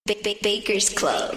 Baker's Club.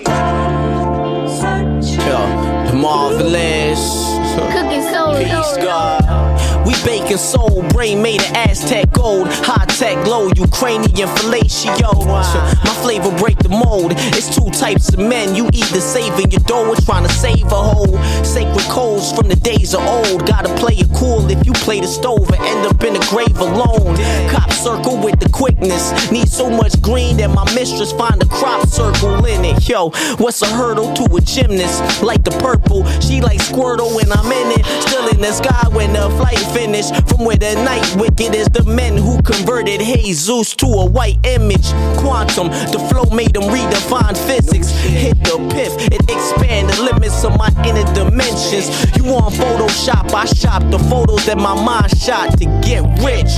The marvelous Cooking soul. Peace God. We baking soul, brain made of Aztec gold, high tech, low Ukrainian fellatio. My flavor break the mold. It's two types of men. You either saving your dough or trying to save a hole. Sacred codes from the days of old. Gotta play it cool if you play the stove and end up in the grave alone. Cop circle with the quickness. Need so much green that my mistress find a crop circle in it. Yo, what's a hurdle to a gymnast? Like the purple, she like Squirtle when I'm in it. Still in the sky when the flight finished. From where the night wicked is the men who converted Jesus to a white image. Quantum, the flow made them redefine physics. Hit the piff, it expand the limits of my inner dimensions. You want Photoshop, I shop the photos that my mind shot to get rich.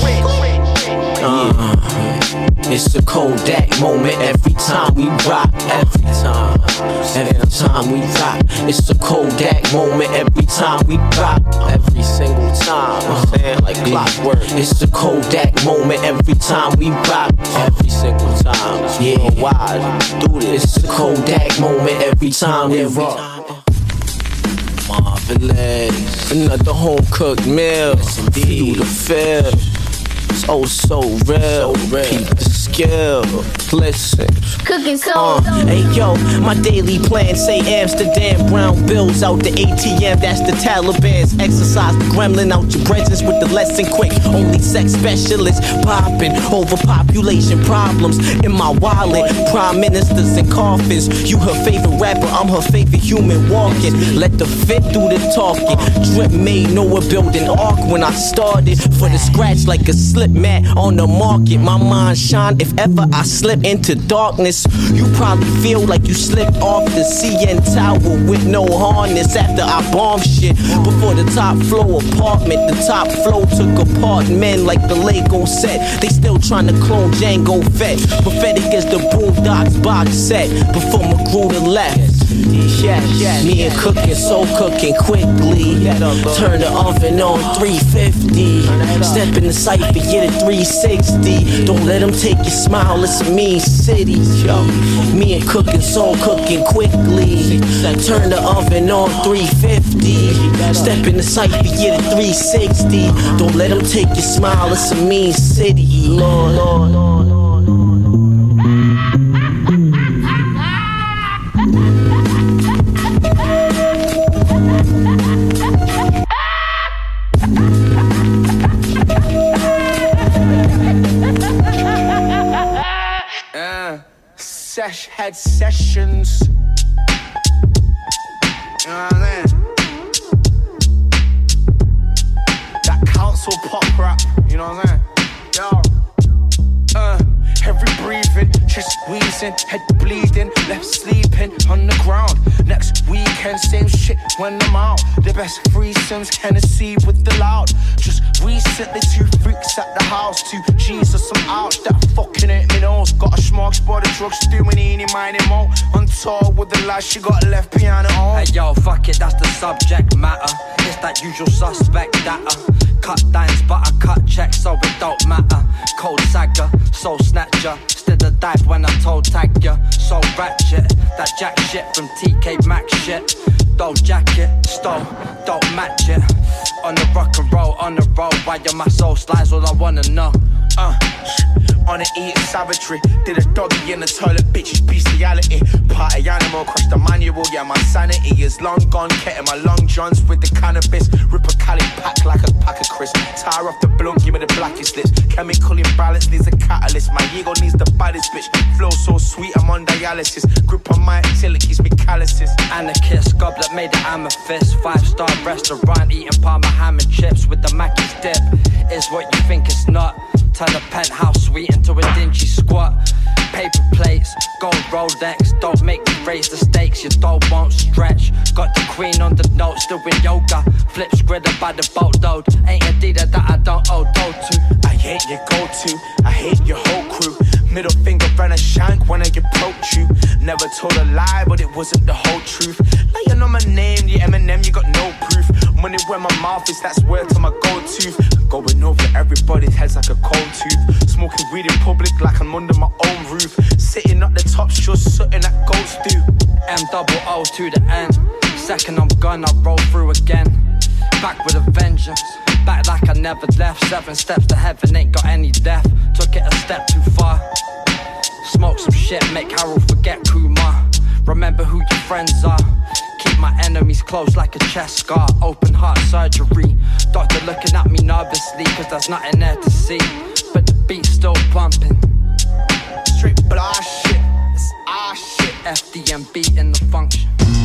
It's a Kodak moment every time we rock. Every time we rock. It's a Kodak moment every time we rock. Every single time, I'm saying like clockwork. It's a Kodak moment every time we rock. Every single time, yeah. Why do this? It's a Kodak moment every time we rock. Marvelous, another home cooked meal. Feel the feel. Oh, so real. Keep the skill. Listen. Cooking soul. Hey yo, my daily plan say Amsterdam. Brown bills out the ATM. That's the Taliban's. Exercise the gremlin out your presence with the lesson quick. Only sex specialists popping. Overpopulation problems in my wallet. Prime ministers in coffins. You her favorite rapper, I'm her favorite human walking. Let the fit do the talking. Drip made Noah building ark when I started. For the scratch like a slip mat on the market. My mind shine if ever I slip into darkness. You probably feel like you slipped off the CN Tower with no harness after I bombed shit. Before the top floor apartment, the top floor took apart men like the Lego set. They still trying to clone Django Fett. Prophetic as the Boondocks box set. Before Magruder left. Me and cooking, soul cooking quickly. Turn the oven on 350. Step in the cypher, get a 360. Don't let them take your smile, it's a mean city. Yo, me and cooking, soul cooking quickly. Turn the oven on 350. Step in the cypher, get a 360. Don't let them take your smile, it's a mean city. Lord. Had sessions. You know what I mean? That council pop rap. You know what I'm saying? Yo. Every breathing, chest wheezing, head bleeding, left sleeping on the ground. Next weekend, same shit when I'm out. The best threesomes, Hennessy with the loud. Just recently, 2 freaks at the house. 2 Jesus, I'm out. That fucking ain't me nose. Got a smart by the drugs, doing eeny, miny, mo. On tour with the lads, she got left behind at home. Hey yo, fuck it, that's the subject matter. It's that usual suspect data. Cut dimes, but I cut checks, so it don't matter. Cold sagger, soul snatcher. Still a dive when I told tag ya. So ratchet, that jack shit from TK Maxx shit. Don't jacket, stole, don't match it. On the rock and roll, on the road, why my soul slides, all I wanna know. On it eating savagery. Did a doggy in the toilet, bitch, bestiality. Party animal, crush the manual, yeah, my sanity is long gone. Ketting my long johns with the cannabis. Rip a Cali pack like a pack of crisp. Tire off the blunt, give me the blackest lips. Chemical imbalance needs a catalyst. My ego needs the baddest bitch. Flow so sweet, I'm on dialysis. Grip on my till it gives me calluses. And a kiss, goblet made of amethyst. 5-star restaurant, eating parma ham and chips with the Mackey's dip. Is what you think it's not. Turn a penthouse suite into a dingy squat. Paper plates, gold Rolex. Don't make me raise the stakes, your dough won't stretch. Got the queen on the note, still in yoga. Flip scritter by the boatload. Ain't a dealer that I don't owe dough to. I hate your go-to, I hate your whole crew. Middle finger and a shank when I approach you. Never told a lie, but it wasn't the whole truth. Now you know my name, the Eminem, you got no proof. Money where my mouth is, that's where to my go-to. Going over everybody's heads like a cold tooth. Smoking weed in public like I'm under my own roof. Sitting at the top, just go to the end. Second I'm gone, I roll through again. Back with a vengeance, back like I never left. 7 steps to heaven, ain't got any death. Took it a step too far. Smoke some shit, make Harold forget Kumar. Remember who your friends are. Keep my enemies close like a chest scar. Open heart surgery. Doctor looking at me nervously, cause there's nothing there to see. But the beat's still bumping. Straight blast shit, it's our shit. FDMB in the function.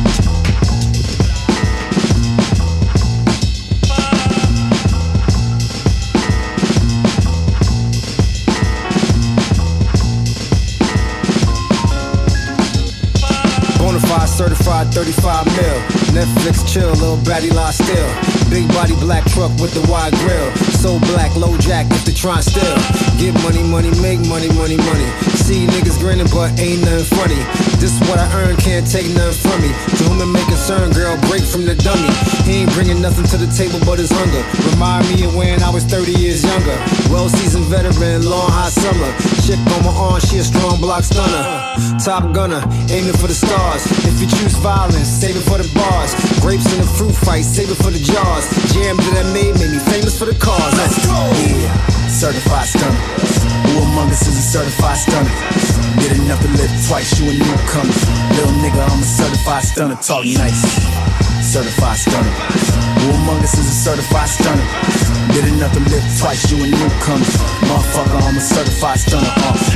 Bonafide certified 35 mil. Netflix chill, little baddie lie still. Big body black truck with the wide grill. So black, low jack if they try still. Get money, money, make money, money, money. See niggas grinning but ain't nothing funny. This is what I earn, can't take nothing from me. To whom it may concern, girl, break from the dummy. He ain't bringing nothing to the table but his hunger. Remind me of when I was 30 years younger. Well-seasoned veteran, long hot summer. Chick on my arm, she a strong block stunner. Top gunner, aiming for the stars. If you choose violence, save it for the bars. Grapes in the fruit fight, save it for the jars. Jam that I made me famous for the cars. Let's go! Yeah, certified stunner. Who among us is a certified stunner? Did enough to live twice, you a newcomer. Little nigga, I'm a certified stunner. Talk nice. Certified stunner. Who among us is a certified stunner? Did enough to live twice, you a newcomer. Motherfucker, I'm a certified stunner.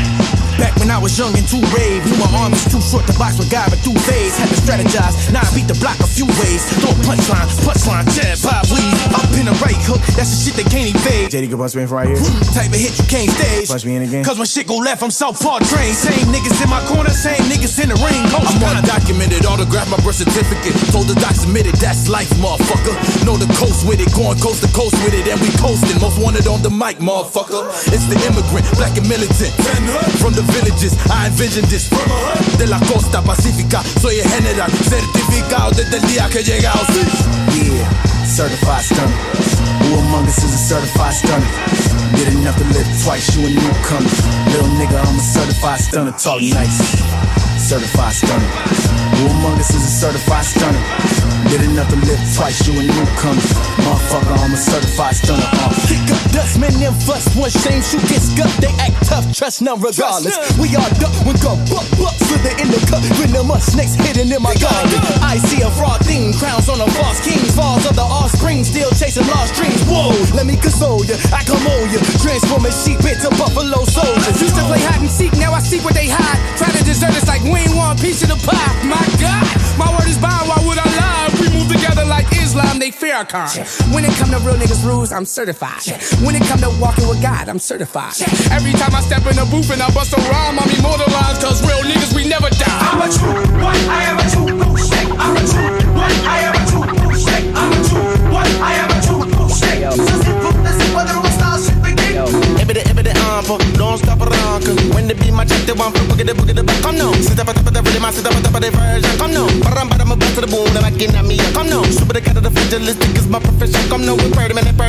Back when I was young and too brave, knew my arm was too short to box with guy but through phase. Had to strategize, now I beat the block a few ways. Throw a punchline, jab, pop, weave. Up in a right hook, that's the shit they can't evade. JD can punch me in from right here. Type of hit you can't stage. Punch me in again. Cause when shit go left, I'm southpaw trained. Same niggas in my corner, same niggas in the ring. I'm undocumented, autograph my birth certificate. Told the doc submitted, that's life, motherfucker. Know the coast with it, going coast to coast with it. And we coasting, most wanted on the mic, motherfucker. It's the immigrant, black and militant. From the villages, I envisioned this. De la costa pacífica, soy el general certificado desde el día que llegado. Yeah, certified stunner. Who among us is a certified stunner? Did enough to live twice, you a newcomer. Little nigga, I'm a certified stunner. Talk nice. Certified stunner. Who among us is a certified stunner? Did enough to live twice, you a newcomer. Motherfucker, I'm a certified stunner. Kick up dust, man, them fuss. One shame, shoot gets gut. They act tough, trust none regardless. We all duck when go buck, slither in the cup. When the mud snakes hidden in my garden. I see a fraud thing, crowns on a false king. Falls of the offspring, still chasing lost dreams. Whoa, let me console ya, I come on ya. Transforming sheep into buffalo soldiers. Used to play hide and seek, now I see what they hide. Try to desert us like we ain't want a piece of the pie. My God, my word is bond, why would I lie? We move together like Islam, they Farrakhan. When it come to real niggas rules, I'm certified. When it come to walking with God, I'm certified. Every time I step in the booth and I bust a rhyme, I'm immortalized, cause real niggas, we never die. I'm a true one, I am a true bullshit. I'm a true one, I am a true bullshit. I'm a true one, I am a true bullshit. So simple, let's see whether we start shit begin. Every don't stop around, cause when they be my check, they want to book it back. Come now, sit up at the rhythm, sit up at the version. Come now, but I'm back to the boom, they're back in at me. Come now, super the cat of the fragilistic is my profession. Come now, we're party minute.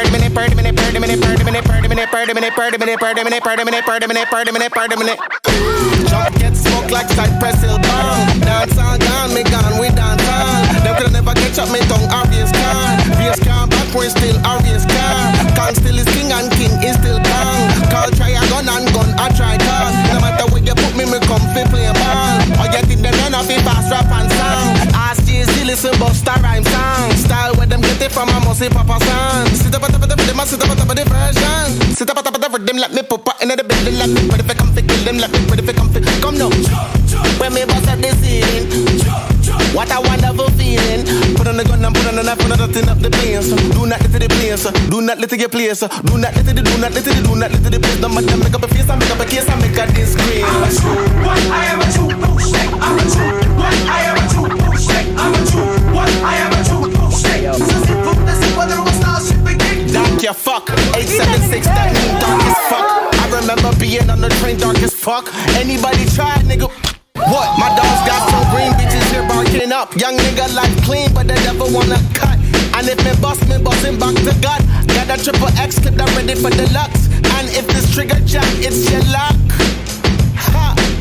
Jump get smoked like Cypress Hill bomb. Dance all gone, me gone, we dance on. Them could never catch up, me tongue obvious car. BS car, back we're still obvious car. Kong still is king and king is still Kong. Call try a gun and gun, I try call. No matter where you put me come fi play a ball. Or you think them men off it fast rap and song. Ask Jay-Z, listen Busta Rhymes song. Style where them get it from, I must say Papa San. Sit up at the rhythm, sit up at the version. Sit up at the rhythm, let me pop up in the building. Let me put if I come fi kill them, let me put if I come fi. Come now, when me bust at the ceiling. What a wonderful feeling. Put on the gun and put on the knife, put on the thing up the place. Do not let it place, do not let it get place. Do not let it, do not let it, do not let it place. Don't matter, make up a face, I make up a case, I make a disgrace. I'm a true one, I am a true bullshit. I'm a true one, I am a true bullshit. I'm a true one, I am a true bullshit. So simple, let's see whether we start shit begin. Dark your fuck, 876, that mean dark as fuck. I remember being on the train dark as fuck. Anybody try, nigga? What? My dogs got some green bitches here barking up. Young nigga like clean, but they never wanna cut. And if me bustin' back to gut. Got a triple X clip that ready for deluxe. And if this trigger jam, it's your luck. Ha!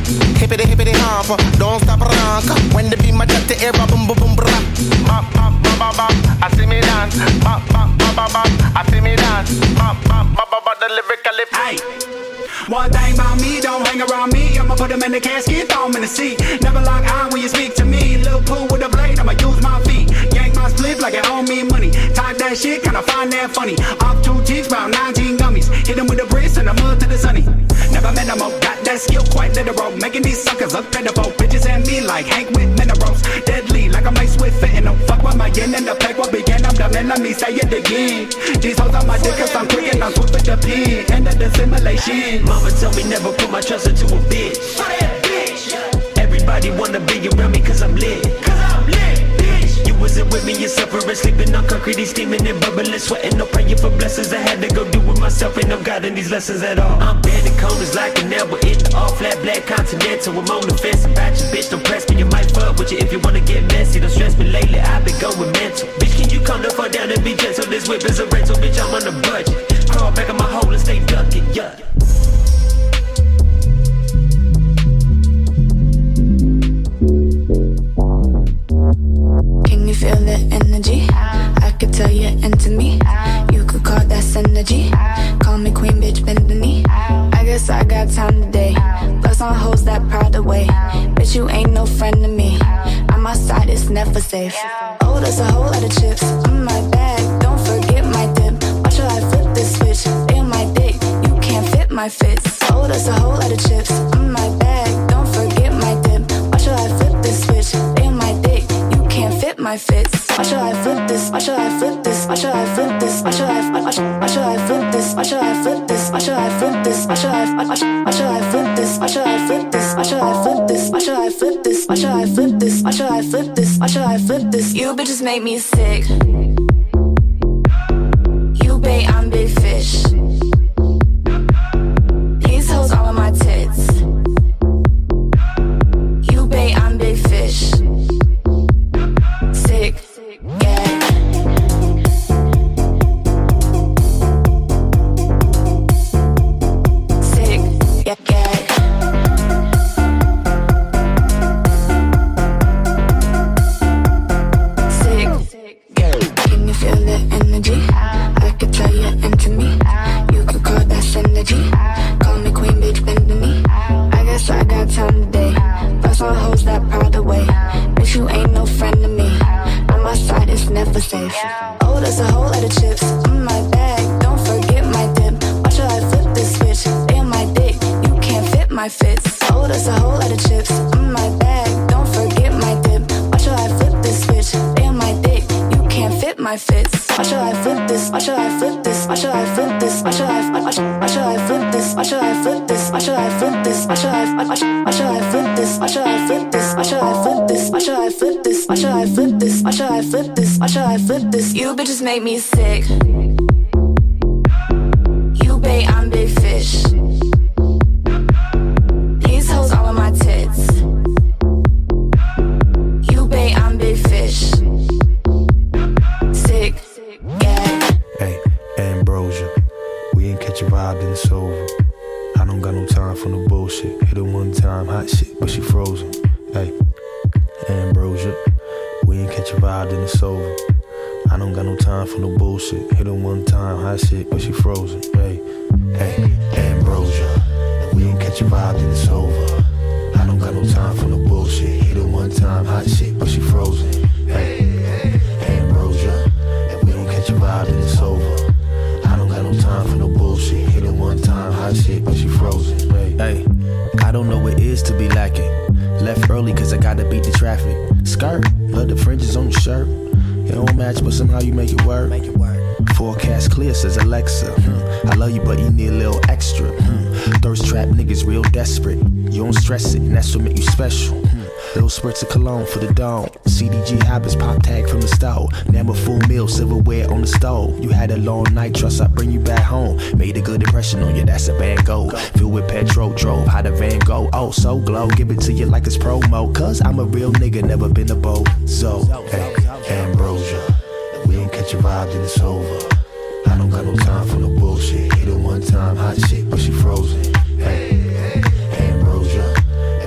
Hippity humper, don't stop around. When the beat my cut the air, boom boom boom bra. Bop bop bop bop bop, I see me dance. Bop bop bop bop bop, I see me dance. Bop bop bop bop bop, the lyrically. Hey. One thing about me, don't hang around me. I'ma put him in the casket, throw him in the seat. Never lock eye when you speak to me. Lil' Pooh with a blade, I'ma use my feet. Yank my spliff like it owe me money. Talk that shit, kinda find that funny. Off 2 G's, about 19 gummies. Hit him with a breeze and a mud to the sunny. Never met him, got that skill quite literal. Making these suckers look pitiful. Bitches and me like Hank with minerals. Deadly like I'm laced with fentanyl. Fuck with my yin and the pack will begin. I'm the man, let me say it again. These hoes on my dick cause I'm quick and I'm swift with the pen. End of the simulation. Mama told me never put my trust into a bitch. Everybody wanna be around me cause I'm lit. You wasn't with me, you're suffering, sleeping on concrete, steaming and bubbling, sweating, no praying for blessings. I had to go do it myself, ain't no God in these lessons at all. I'm bending corners like an elbow in the all-flat black continental. I'm on the fence about your bitch, don't press me, you might fuck with you if you wanna get messy. Don't stress me lately, I've been going mental. Bitch, can you calm the fuck down and be gentle? This whip is a rental, bitch, I'm on a budget. Crawl back in my hole and stay ducking, yeah. Can you feel the energy? I could tell you're into me. You could call that synergy. Call me queen, bitch, bend the knee. I guess I got time today. Plus on hoes that proud away. Bitch, you ain't no friend to me. On my side, it's never safe. Oh, there's a whole lot of chips in my bag. Don't forget my dip. Watch how I flip this switch. Stay on my dick. You can't fit my fits. Oh, there's a whole lot of chips in my bag. Don't forget my dip. Watch how I flip this switch. Stay on my dick. You can't fit my fits. Watch how I flip this. Watch how I flip this. Watch how I flip this. Watch how I watch how I flip this. Watch how I flip this. Watch how I flip this. Watch how I flip this. Watch how I flip this. Watch how I flip this. Watch how I flip this. Watch how I flip this. Watch how I flip this. Watch how I flip this. You bitches make me sick. You bait, I'm big fish. These hoes all on my tits. You bait, I'm big fish. Sick, gag. Sick, gag. Sick, gag. Can you feel the energy? I could tell you're into me. You could call that synergy. Call me queen, bitch, bend the knee. I guess I got time today. Plus on hoes that proud away. Bitch, you ain't no friend to me. On my side, it's never safe. Oh, there's a whole lot of chips in my bag. Don't forget my dip. Watch how I flip this switch. Stay on my dick. You can't fit my fits. Oh, there's a whole lot of chips in my bag. Don't forget my dip. Watch how I flip this switch. Stay on my dick. You can't fit my fits. Watch how I flip this. Watch how I flip this. Watch how I flip this. Watch how I flip this. Watch how I flip this. Watch how I flip this. Watch how I flip this. Watch how I flip this. Watch how I flip this. Watch how I flip this. Watch how I flip this. Watch how I flip this. Watch how I flip this. You bitches make me sick. You bait, I'm big fish. These hoes all on my tits. You bait, I'm big fish. Sick, gag. Hey, Ambrosia, we ain't catch a vibe, then it's over. I don't got no time for no bullshit. Hit her one time, hot shit, but she frozen. Hey, Ambrosia, we ain't catch a vibe, then it's over. I don't got no time for no bullshit. Hit her one time, hot shit, but she frozen. Hey, Ambrosia, we ain't catch a vibe, then it's over. I don't got no time for no bullshit. Hit her one time, hot shit, but she frozen. Hey, Ambrosia, we don't catch a vibe, then it's over. I don't got no time for no bullshit. Hit her one time, hot shit, but she frozen. Hey, I don't know what it is to be lacking. Left early cause I gotta beat the traffic. Skirt, love the fringes on your shirt. It don't match, but somehow you make it work. Forecast clear, says Alexa. I love you, but you need a little extra. Thirst trap niggas real desperate. You don't stress it, and that's what make you special. Little spurts of cologne for the dome. CDG habits, pop tag from the stove. Never full meal, silverware on the stove. You had a long night, trust I bring you back home. Made a good impression on you, that's a Van Gogh. Filled with petrol, drove, how the van go. Oh, so glow, give it to you like it's promo. Cause I'm a real nigga, never been a bozo. Hey, Ambrosia, we ain't catch a vibe, then it's over. I don't got no time for no bullshit. Hit her one time, hot shit, but she frozen. Hey, Ambrosia,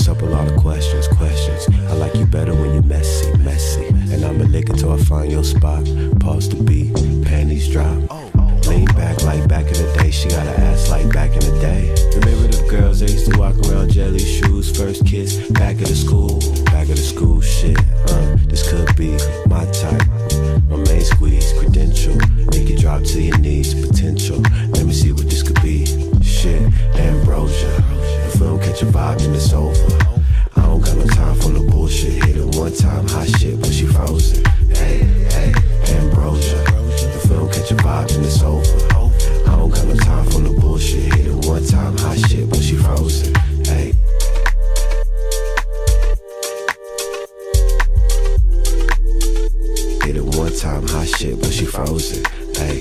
brings up a lot of questions. I like you better when you're messy. And I'ma lick it till I find your spot. Pause the beat, panties drop. Lean back like back in the day. She got an ass like back in the day. Remember the girls that used to walk around jelly shoes? First kiss, back at the school shit. This could be my type. My main squeeze, credential. Make it drop to your knees, potential. Let me see what this could be. Shit, ambrosia. If we don't catch a vibe, then it's over. I don't got no time for the bullshit. Hit it one time, hot shit, but she frozen. Hey, ambrosia. If we don't catch a vibe, then it's over. I don't got no time for the bullshit. Hit it one time, hot shit, but she frozen. Hey. Hit it one time, hot shit, but she frozen. Hey.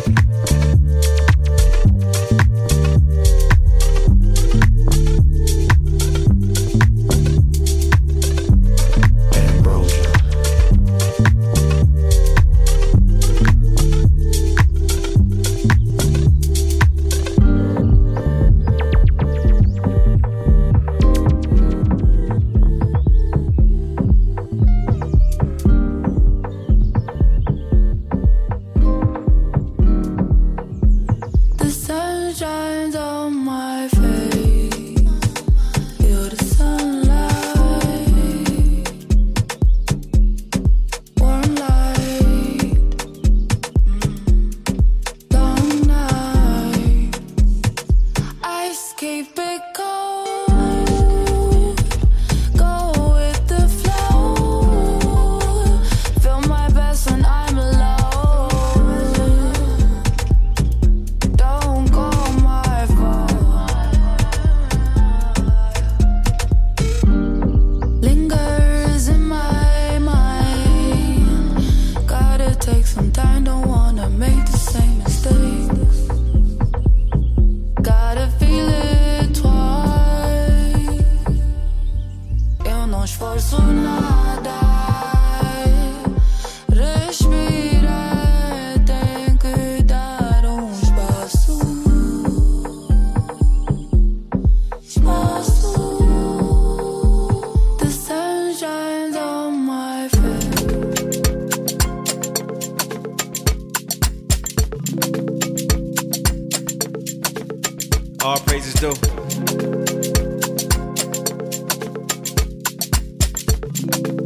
All praises due.